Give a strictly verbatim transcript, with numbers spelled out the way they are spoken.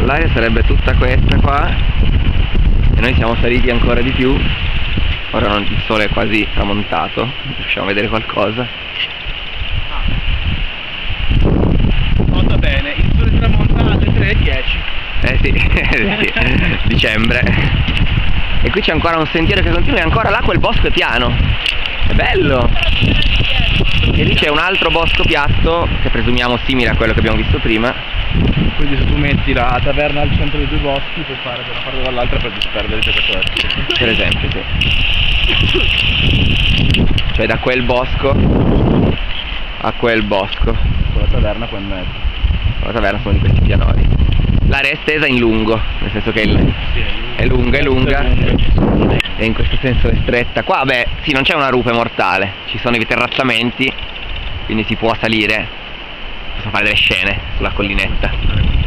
l'area sarebbe tutta questa qua e noi siamo saliti ancora di più. Ora non, il sole è quasi tramontato, riusciamo a vedere qualcosa. Nota bene, il sole tramonta alle tre e dieci. Eh sì, sì, dicembre. E qui c'è ancora un sentiero che continua e ancora là quel bosco è piano. È bello! E lì c'è un altro bosco piatto che presumiamo simile a quello che abbiamo visto prima. Quindi se tu metti la taverna al centro dei due boschi puoi fare da una parte o dall'altra per disperdere i giocatori. Per esempio, sì. Cioè da quel bosco a quel bosco. Con la taverna qua in mezzo. La taverna sono di questi pianori. L'area è estesa in lungo, nel senso che il, è lunga, è lunga, e in questo senso è stretta. Qua, beh, sì, non c'è una rupe mortale, ci sono i terrazzamenti, quindi si può salire, posso fare delle scene sulla collinetta.